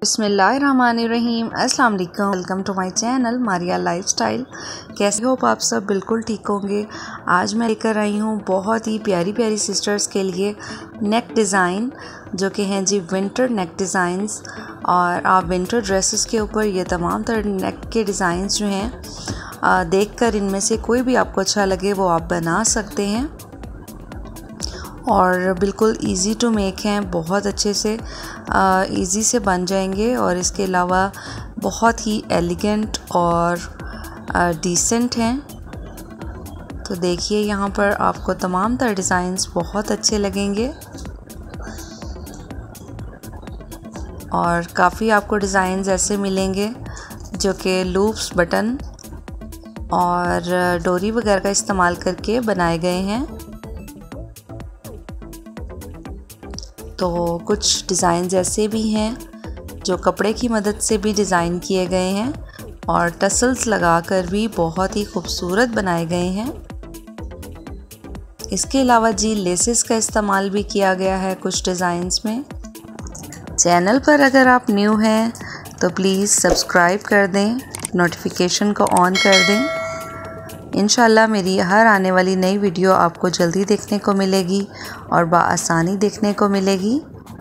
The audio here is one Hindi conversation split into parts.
बिस्मिल्लाहिर्रहमानिर्रहीम। अस्सलाम वालेकुम। Welcome to my channel Maria lifestyle. कैसे हो आप सब? बिल्कुल ठीक होंगे। आज मैं लेकर आई हूँ बहुत ही प्यारी प्यारी सिस्टर्स के लिए नेक डिज़ाइन, जो कि हैं जी विंटर नेक डिज़ाइंस। और आप विंटर ड्रेसेस के ऊपर ये तमाम तरह नेक के डिज़ाइंस जो हैं देखकर इनमें से कोई भी आपको अच्छा लगे वो आप बना सकते हैं और बिल्कुल इजी टू मेक हैं, बहुत अच्छे से इजी से बन जाएंगे और इसके अलावा बहुत ही एलिगेंट और डिसेंट हैं। तो देखिए यहाँ पर आपको तमाम तरह डिज़ाइंस बहुत अच्छे लगेंगे और काफ़ी आपको डिज़ाइंस ऐसे मिलेंगे जो कि लूप्स, बटन और डोरी वगैरह का इस्तेमाल करके बनाए गए हैं। तो कुछ डिज़ाइंस ऐसे भी हैं जो कपड़े की मदद से भी डिज़ाइन किए गए हैं और टसल्स लगाकर भी बहुत ही खूबसूरत बनाए गए हैं। इसके अलावा जी लेसेस का इस्तेमाल भी किया गया है कुछ डिज़ाइंस में। चैनल पर अगर आप न्यू हैं तो प्लीज़ सब्सक्राइब कर दें, नोटिफिकेशन को ऑन कर दें। इंशाल्लाह मेरी हर आने वाली नई वीडियो आपको जल्दी देखने को मिलेगी और बआसानी देखने को मिलेगी।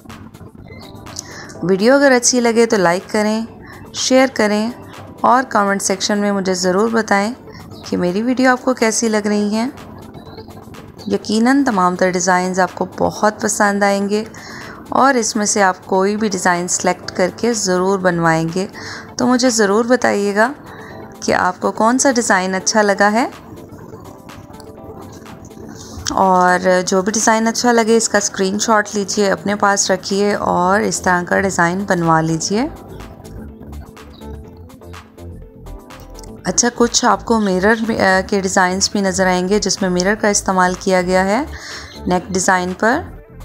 वीडियो अगर अच्छी लगे तो लाइक करें, शेयर करें और कमेंट सेक्शन में मुझे ज़रूर बताएं कि मेरी वीडियो आपको कैसी लग रही हैं। यकीनन तमाम तरह डिज़ाइंस आपको बहुत पसंद आएंगे और इसमें से आप कोई भी डिज़ाइन सेलेक्ट करके ज़रूर बनवाएंगे। तो मुझे ज़रूर बताइएगा कि आपको कौन सा डिज़ाइन अच्छा लगा है और जो भी डिज़ाइन अच्छा लगे इसका स्क्रीनशॉट लीजिए, अपने पास रखिए और इस तरह का डिज़ाइन बनवा लीजिए। अच्छा, कुछ आपको मिरर के डिज़ाइंस भी नज़र आएंगे जिसमें मिरर का इस्तेमाल किया गया है नेक डिज़ाइन पर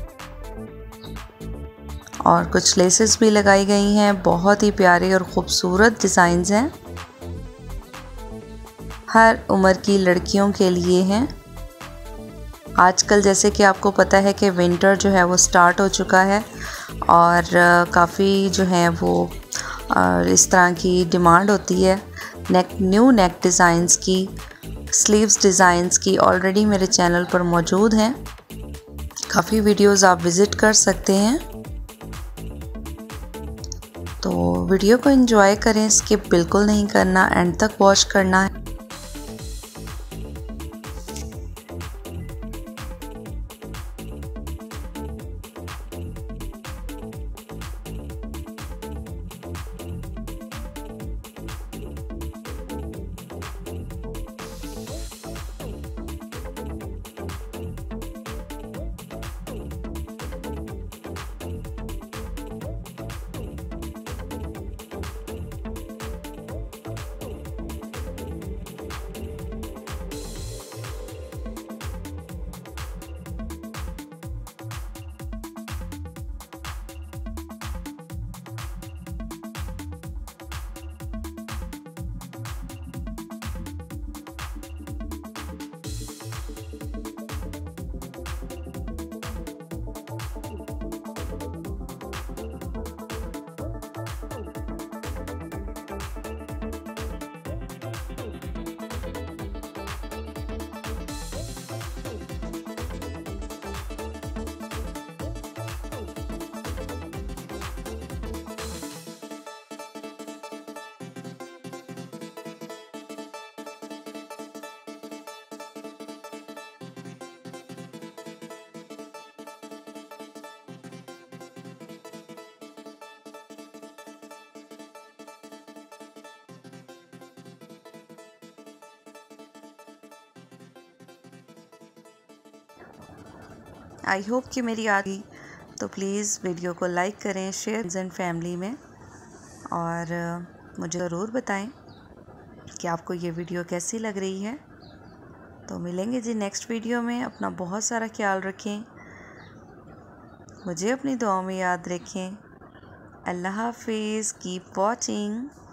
और कुछ लेसेस भी लगाई गई हैं। बहुत ही प्यारे और ख़ूबसूरत डिज़ाइंस हैं, हर उम्र की लड़कियों के लिए हैं। आजकल जैसे कि आपको पता है कि विंटर जो है वो स्टार्ट हो चुका है और काफ़ी जो है वो इस तरह की डिमांड होती है न्यू नेक डिज़ाइंस की, स्लीव्स डिज़ाइंस की ऑलरेडी मेरे चैनल पर मौजूद हैं। काफ़ी वीडियोस आप विज़िट कर सकते हैं। तो वीडियो को एंजॉय करें, स्किप बिल्कुल नहीं करना, एंड तक वॉच करना है। आई होप कि मेरी आ गई, तो प्लीज़ वीडियो को लाइक करें, शेयर एंड फैमिली में और मुझे ज़रूर बताएं कि आपको ये वीडियो कैसी लग रही है। तो मिलेंगे जी नेक्स्ट वीडियो में। अपना बहुत सारा ख्याल रखें, मुझे अपनी दुआ में याद रखें। अल्लाह हाफिज़, कीप वॉचिंग।